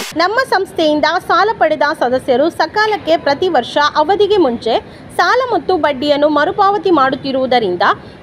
ನಮ್ಮ ಸಂಸ್ಥೆಯಿಂದ ಸಾಲ ಪಡೆದ ಸದಸ್ಯರು ಸಕಾಲಕ್ಕೆ ಪ್ರತಿ ವರ್ಷ ಅವಧಿಗೆ ಮುಂಚೆ ಸಾಲ ಮತ್ತು ಬಡ್ಡಿಯನ್ನು ಮರುಪಾವತಿ ಮಾಡುತ್ತಿರುವುದರಿಂದ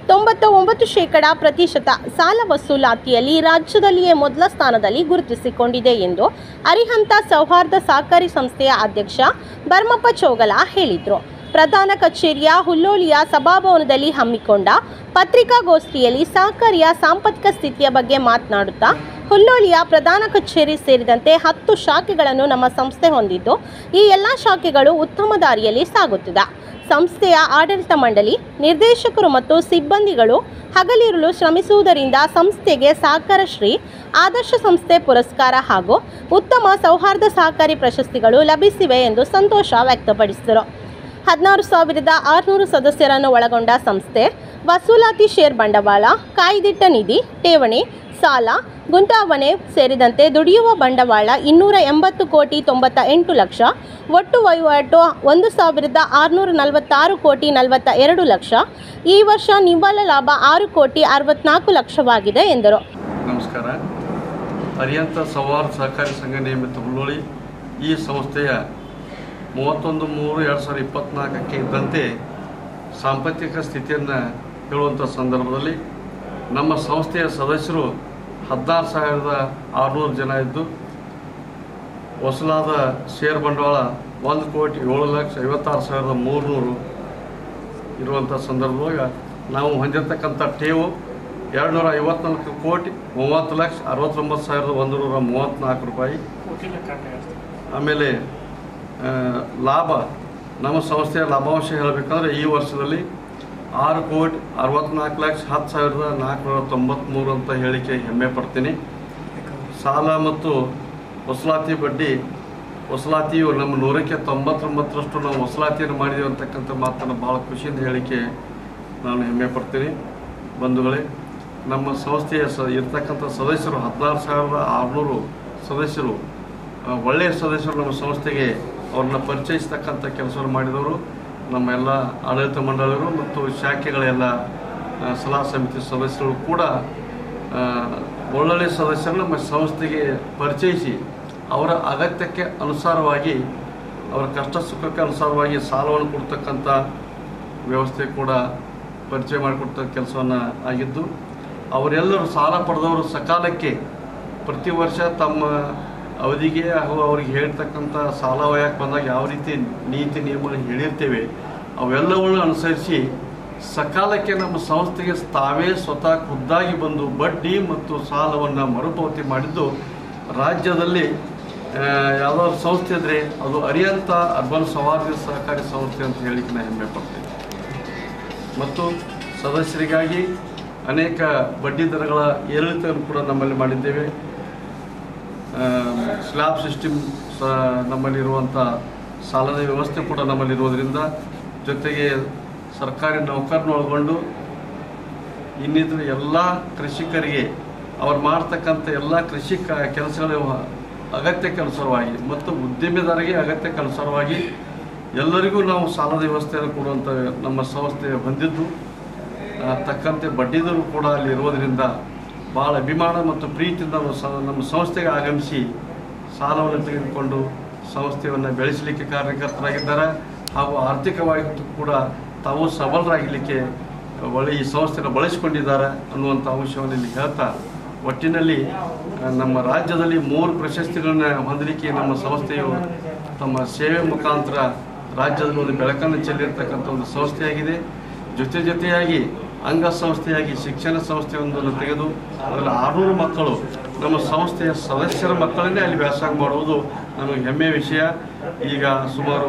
99% ಸಾಲ ವಸೂಲಾತಿಯಲ್ಲಿ ರಾಜ್ಯದಲ್ಲಿಯೇ ಮೊದಲ ಸ್ಥಾನದಲ್ಲಿ ಗುರುತಿಸಿಕೊಂಡಿದೆ ಎಂದು ಅರಿಹಂತ ಸೌಹಾರ್ದ ಸಹಕಾರಿ ಸಂಸ್ಥೆಯ ಅಧ್ಯಕ್ಷ ಭರಮಪ್ಪ ಚೋಗಲ ಹೇಳಿದರು. ಪ್ರಧಾನ ಕಚೇರಿಯ ಹುಲ್ಲೋಳಿಯ ಸಭಾಭವನದಲ್ಲಿ ಹಮ್ಮಿಕೊಂಡ ಪತ್ರಿಕಾಗೋಷ್ಠಿಯಲ್ಲಿ ಸಹಕಾರಿಯ ಸಾಂಪತ್ತಿಕ ಸ್ಥಿತಿಯ ಬಗ್ಗೆ ಮಾತನಾಡುತ್ತಾ, ಹುಲ್ಲೋಳಿಯ ಪ್ರಧಾನ ಕಚೇರಿ ಸೇರಿದಂತೆ 10 ಶಾಖೆಗಳನ್ನು ನಮ್ಮ ಸಂಸ್ಥೆ ಹೊಂದಿದ್ದು, ಈ ಎಲ್ಲ ಶಾಖೆಗಳು ಉತ್ತಮ ದಾರಿಯಲ್ಲಿ ಸಾಗುತ್ತಿದೆ. ಸಂಸ್ಥೆಯ ಆಡಳಿತ ಮಂಡಳಿ, ನಿರ್ದೇಶಕರು ಮತ್ತು ಸಿಬ್ಬಂದಿಗಳು ಹಗಲಿರುಳು ಶ್ರಮಿಸುವುದರಿಂದ ಸಂಸ್ಥೆಗೆ ಸಹಕಾರ ಶ್ರೀ ಆದರ್ಶ ಸಂಸ್ಥೆ ಪುರಸ್ಕಾರ ಹಾಗೂ ಉತ್ತಮ ಸೌಹಾರ್ದ ಸಹಕಾರಿ ಪ್ರಶಸ್ತಿಗಳು ಲಭಿಸಿವೆ ಎಂದು ಸಂತೋಷ ವ್ಯಕ್ತಪಡಿಸಿದರು. 16,600 ಸದಸ್ಯರನ್ನು ಒಳಗೊಂಡ ಸಂಸ್ಥೆ ವಸೂಲಾತಿ ಷೇರ್ ಬಂಡವಾಳ, ಕಾಯ್ದಿಟ್ಟ ನಿಧಿ, ಠೇವಣಿ, ಸಾಲ, ಗುಂತಾವಣೆ ಸೇರಿದಂತೆ ದುಡಿಯುವ ಬಂಡವಾಳ 280,98 ಲಕ್ಷ, ಒಟ್ಟು ವಹಿವಾಟು 1,646,42 ಲಕ್ಷ. ಈ ವರ್ಷ ನಿವ್ವಳ ಲಾಭ 6,64 ಲಕ್ಷವಾಗಿದೆ ಎಂದರು. ನಮಸ್ಕಾರ. ಅರಿಹಂತ ಸೌಹಾರ್ದ ಸಹಕಾರಿ ಸಂಘ ನಿಯಮಿತ ಹುಲ್ಲೋಳಿ ಈ ಸಂಸ್ಥೆಯ 31/3/2024 ಇದ್ದಂತೆ ಸಾಂಪತ್ತಿಕ ಸ್ಥಿತಿಯನ್ನು ಹೇಳುವಂಥ ಸಂದರ್ಭದಲ್ಲಿ ನಮ್ಮ ಸಂಸ್ಥೆಯ ಸದಸ್ಯರು 16,600 ಜನ ಇದ್ದು, ವಸೂಲಾದ ಷೇರ್ ಬಂಡವಾಳ 1,7,56,300 ಇರುವಂಥ ಸಂದರ್ಭದೊಳಗೆ ನಾವು ಹೊಂದಿರತಕ್ಕಂಥ ಠೇವು 254,30,60,69,134 ರೂಪಾಯಿ. ಆಮೇಲೆ ಲಾಭ, ನಮ್ಮ ಸಂಸ್ಥೆಯ ಲಾಭಾಂಶ ಹೇಳಬೇಕಂದ್ರೆ ಈ ವರ್ಷದಲ್ಲಿ 6,64,10,493 ಅಂತ ಹೇಳಿಕೆ ಹೆಮ್ಮೆ ಪಡ್ತೀನಿ. ಸಾಲ ಮತ್ತು ವಸೂಲಾತಿ ಬಡ್ಡಿ ವಸೂಲಾತಿಯು ನಮ್ಮ 199% ನಾವು ವಸೂಲಾತಿಯನ್ನು ಮಾಡಿದ್ದೀವಿ ಅಂತಕ್ಕಂಥ ಮಾತನ್ನು ಭಾಳ ಖುಷಿಯಿಂದ ಹೇಳಿಕೆ ನಾನು ಹೆಮ್ಮೆ ಪಡ್ತೀನಿ. ಬಂಧುಗಳೇ, ನಮ್ಮ ಸಂಸ್ಥೆಯ ಇರ್ತಕ್ಕಂಥ ಸದಸ್ಯರು 16,600 ಸದಸ್ಯರು ಒಳ್ಳೆಯ ಸದಸ್ಯರು. ನಮ್ಮ ಸಂಸ್ಥೆಗೆ ಅವ್ರನ್ನ ಪರಿಚಯಿಸ್ತಕ್ಕಂಥ ಕೆಲಸವನ್ನು ಮಾಡಿದವರು ನಮ್ಮ ಎಲ್ಲ ಆಡಳಿತ ಮಂಡಳಿಯರು ಮತ್ತು ಶಾಖೆಗಳೆಲ್ಲ ಸಲಹಾ ಸಮಿತಿ ಸದಸ್ಯರು ಕೂಡ ಒಳ್ಳೊಳ್ಳೆಯ ಸದಸ್ಯರು ನಮ್ಮ ಸಂಸ್ಥೆಗೆ ಪರಿಚಯಿಸಿ ಅವರ ಅಗತ್ಯಕ್ಕೆ ಅನುಸಾರವಾಗಿ, ಅವರ ಕಷ್ಟ ಸುಖಕ್ಕೆ ಅನುಸಾರವಾಗಿ ಸಾಲವನ್ನು ಕೊಡ್ತಕ್ಕಂಥ ವ್ಯವಸ್ಥೆ ಕೂಡ ಪರಿಚಯ ಮಾಡಿಕೊಡ್ತ ಕೆಲಸವನ್ನು ಆಗಿದ್ದು, ಅವರೆಲ್ಲರೂ ಸಾಲ ಪಡೆದವರು ಸಕಾಲಕ್ಕೆ ಪ್ರತಿ ವರ್ಷ ತಮ್ಮ ಅವಧಿಗೆ ಹಾಗೂ ಅವ್ರಿಗೆ ಹೇಳ್ತಕ್ಕಂಥ ಸಾಲ ವಯಕ್ಕೆ ಬಂದಾಗ ಯಾವ ರೀತಿ ನೀತಿ ನಿಯಮಗಳನ್ನು ಹೇಳಿರ್ತೇವೆ ಅವೆಲ್ಲವನ್ನು ಅನುಸರಿಸಿ ಸಕಾಲಕ್ಕೆ ನಮ್ಮ ಸಂಸ್ಥೆಗೆ ತಾವೇ ಸ್ವತಃ ಖುದ್ದಾಗಿ ಬಂದು ಬಡ್ಡಿ ಮತ್ತು ಸಾಲವನ್ನು ಮರುಪಾವತಿ ಮಾಡಿದ್ದು ರಾಜ್ಯದಲ್ಲಿ ಯಾವುದಾದ್ರು ಸಂಸ್ಥೆ ಇದ್ದರೆ ಅದು ಅರಿಹಂತ ಅರ್ಬನ್ ಸೌಹಾರ್ದ ಸಹಕಾರಿ ಸಂಸ್ಥೆ ಅಂತ ಹೇಳಿಕ್ಕೆ ನಾನು ಹೆಮ್ಮೆ ಪಡ್ತೀನಿ. ಮತ್ತು ಸದಸ್ಯರಿಗಾಗಿ ಅನೇಕ ಬಡ್ಡಿ ದರಗಳ ಏರಿಳಿತವನ್ನು ಕೂಡ ನಮ್ಮಲ್ಲಿ ಮಾಡಿದ್ದೇವೆ. ಸ್ಲ್ಯಾಬ್ ಸಿಸ್ಟಮ್ ನಮ್ಮಲ್ಲಿರುವಂಥ ಸಾಲದ ವ್ಯವಸ್ಥೆ ಕೂಡ ನಮ್ಮಲ್ಲಿರುವುದರಿಂದ, ಜೊತೆಗೆ ಸರ್ಕಾರಿ ನೌಕರನ್ನು ಒಳಗೊಂಡು ಇನ್ನಿತರ ಎಲ್ಲ ಕೃಷಿಕರಿಗೆ ಅವ್ರು ಮಾಡ್ತಕ್ಕಂಥ ಎಲ್ಲ ಕೃಷಿ ಕೆಲಸಗಳ ಅಗತ್ಯಕ್ಕೆ ಅನುಸಾರವಾಗಿ ಮತ್ತು ಉದ್ಯಮಿದಾರರಿಗೆ ಅಗತ್ಯಕ್ಕೆ ಅನುಸಾರವಾಗಿ ಎಲ್ಲರಿಗೂ ನಾವು ಸಾಲದ ವ್ಯವಸ್ಥೆಯನ್ನು ಕೊಡುವಂಥ ನಮ್ಮ ಸಂಸ್ಥೆ ಹೊಂದಿದ್ದು, ತಕ್ಕಂತೆ ಬಡ್ಡಿದರು ಕೂಡ ಅಲ್ಲಿ ಇರುವುದರಿಂದ ಭಾಳ ಅಭಿಮಾನ ಮತ್ತು ಪ್ರೀತಿಯಿಂದ ನಮ್ಮ ಸಂಸ್ಥೆಗೆ ಆಗಮಿಸಿ ಸಾಲವನ್ನು ತೆಗೆದುಕೊಂಡು ಸಂಸ್ಥೆಯನ್ನು ಬೆಳೆಸಲಿಕ್ಕೆ ಕಾರಣಕರ್ತರಾಗಿದ್ದಾರೆ. ಹಾಗೂ ಆರ್ಥಿಕವಾಗಿ ಕೂಡ ತಾವು ಸಬಲರಾಗಲಿಕ್ಕೆ ಈ ಸಂಸ್ಥೆಯನ್ನು ಬಳಸಿಕೊಂಡಿದ್ದಾರೆ ಅನ್ನುವಂಥ ಅಂಶವನ್ನು ಇಲ್ಲಿ ಹೇಳ್ತಾ, ಒಟ್ಟಿನಲ್ಲಿ ನಮ್ಮ ರಾಜ್ಯದಲ್ಲಿ 3 ಪ್ರಶಸ್ತಿಗಳನ್ನು ಹೊಂದಲಿಕ್ಕೆ ನಮ್ಮ ಸಂಸ್ಥೆಯು ತಮ್ಮ ಸೇವೆ ಮುಖಾಂತರ ರಾಜ್ಯದಲ್ಲಿ ಒಂದು ಬೆಳಕನ್ನು ಚೆಲ್ಲಿರ್ತಕ್ಕಂಥ ಒಂದು ಸಂಸ್ಥೆಯಾಗಿದೆ. ಜೊತೆಯಾಗಿ ಅಂಗಸಂಸ್ಥೆಯಾಗಿ ಶಿಕ್ಷಣ ಸಂಸ್ಥೆಯೊಂದನ್ನು ತೆಗೆದು ಅದರಲ್ಲಿ 600 ಮಕ್ಕಳು ನಮ್ಮ ಸಂಸ್ಥೆಯ ಸದಸ್ಯರ ಮಕ್ಕಳನ್ನೇ ಅಲ್ಲಿ ವ್ಯಾಸಂಗ ಮಾಡುವುದು ನಮಗೆ ಹೆಮ್ಮೆಯ ವಿಷಯ. ಈಗ ಸುಮಾರು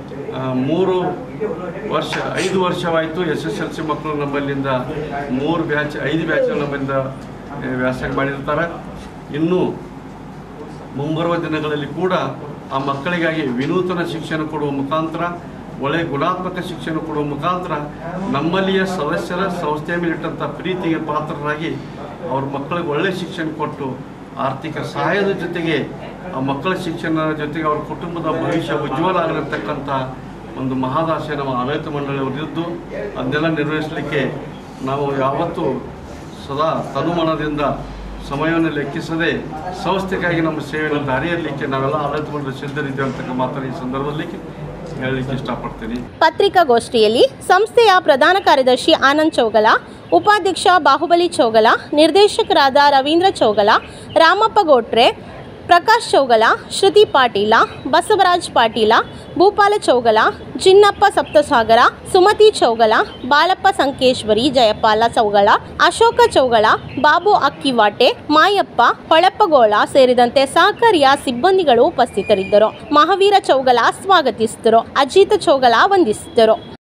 5 ವರ್ಷವಾಯಿತು SSLC ಮಕ್ಕಳು ನಮ್ಮಲ್ಲಿಂದ 5 ಬ್ಯಾಚ್ ನಮ್ಮಿಂದ ವ್ಯಾಸಂಗ ಮಾಡಿರ್ತಾರೆ. ಇನ್ನೂ ಮುಂಬರುವ ದಿನಗಳಲ್ಲಿ ಕೂಡ ಆ ಮಕ್ಕಳಿಗಾಗಿ ವಿನೂತನ ಶಿಕ್ಷಣ ಕೊಡುವ ಮುಖಾಂತರ, ಒಳ್ಳೆಯ ಗುಣಾತ್ಮಕ ಶಿಕ್ಷಣ ಕೊಡುವ ಮುಖಾಂತರ ನಮ್ಮಲ್ಲಿಯ ಸದಸ್ಯರ ಸಂಸ್ಥೆಯ ಮೇಲಿಟ್ಟಂಥ ಪ್ರೀತಿಗೆ ಪಾತ್ರರಾಗಿ ಅವ್ರ ಮಕ್ಕಳಿಗೆ ಒಳ್ಳೆಯ ಶಿಕ್ಷಣ ಕೊಟ್ಟು ಆರ್ಥಿಕ ಸಹಾಯದ ಜೊತೆಗೆ ಆ ಮಕ್ಕಳ ಶಿಕ್ಷಣ ಜೊತೆಗೆ ಅವ್ರ ಕುಟುಂಬದ ಭವಿಷ್ಯ ಉಜ್ವಲ ಆಗಿರತಕ್ಕಂಥ ಒಂದು ಮಹದಾಶೆ ನಮ್ಮ ಆಡಳಿತ ಮಂಡಳಿಯವರಿದ್ದು, ಅದನ್ನೆಲ್ಲ ನಿರ್ವಹಿಸಲಿಕ್ಕೆ ನಾವು ಯಾವತ್ತೂ ಸದಾ ತನುಮನದಿಂದ ಸಮಯವನ್ನು ಲೆಕ್ಕಿಸದೆ ಸಂಸ್ಥೆಗಾಗಿ ನಮ್ಮ ಸೇವೆಯನ್ನು ದಾರಿಯಲ್ಲಿಕ್ಕೆ ನಾವೆಲ್ಲ ಆಡಳಿತಗೊಂಡು ಸಿದ್ಧರಿದ್ದೇವೆ ಅಂತಕ್ಕ ಮಾತನ್ನು ಈ ಸಂದರ್ಭದಲ್ಲಿ ಹೇಳಲಿಕ್ಕೆ ಇಷ್ಟಪಡ್ತೀನಿ. ಪತ್ರಿಕಾಗೋಷ್ಠಿಯಲ್ಲಿ ಸಂಸ್ಥೆಯ ಪ್ರಧಾನ ಕಾರ್ಯದರ್ಶಿ ಆನಂದ್ ಚೌಗಲ, ಉಪಾಧ್ಯಕ್ಷ ಬಾಹುಬಲಿ ಚೌಗಲ, ನಿರ್ದೇಶಕರಾದ ರವೀಂದ್ರ ಚೌಗಲ, ರಾಮಪ್ಪ ಗೋಟ್ರೆ, ಪ್ರಕಾಶ್ ಚೌಗಲ, ಶ್ರುತಿ ಪಾಟೀಲ, ಬಸವರಾಜ್ ಪಾಟೀಲ, ಭೂಪಾಲ ಚೌಗಲ, ಜಿನ್ನಪ್ಪ ಸಪ್ತಸಾಗರ, ಸುಮತಿ ಚೌಗಲ, ಬಾಳಪ್ಪ ಸಂಕೇಶ್ವರಿ, ಜಯಪಾಲ ಚೌಗಲ, ಅಶೋಕ ಚೌಗಲ, ಬಾಬು ಅಕ್ಕಿವಾಟೆ, ಮಾಯಪ್ಪ, ಹೊಳಪ್ಪಗೋಳ ಸೇರಿದಂತೆ ಸಹಕಾರಿಯ ಸಿಬ್ಬಂದಿಗಳು ಉಪಸ್ಥಿತರಿದ್ದರು. ಮಹಾವೀರ ಚೌಗಲ ಸ್ವಾಗತಿಸಿದರು. ಅಜಿತ ಚೌಗಲ ವಂದಿಸಿದರು.